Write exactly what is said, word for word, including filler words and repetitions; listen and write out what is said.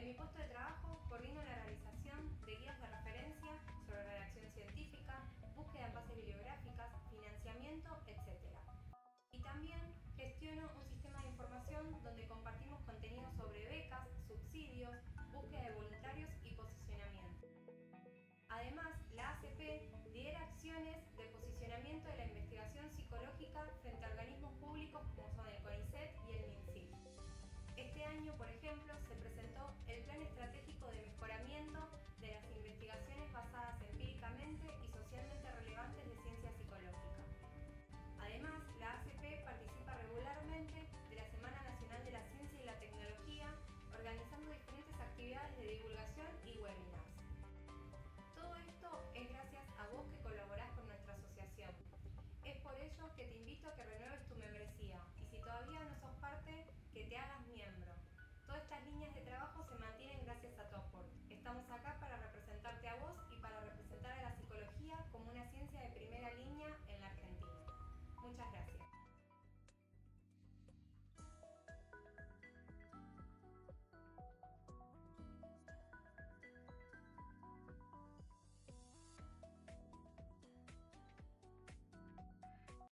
En mi puesto de trabajo coordino la realización de guías de referencia sobre redacción científica, búsqueda en bases bibliográficas, financiamiento, etcétera. Y también gestiono un sistema de información donde compartimos contenido sobre becas, subsidios, búsqueda de voluntarios y posicionamiento. Además, la A C P lidera acciones de posicionamiento de la investigación psicológica frente a organismos públicos como son el CONICET y el MinSIC. Este año, por ejemplo, se presentó el Plan Estratégico de Mejoramiento de las Investigaciones basadas empíricamente y socialmente relevantes de ciencia psicológica. Además, la A C P participa regularmente de la Semana Nacional de la Ciencia y la Tecnología, organizando diferentes actividades de divulgación y webinars. Todo esto es gracias a vos que colaborás con nuestra asociación. Es por ello que te invito a que renueves tu membresía y si todavía no sos parte, que te hagas miembro. Todas estas líneas de trabajo se mantienen gracias a tu aporte. Estamos acá para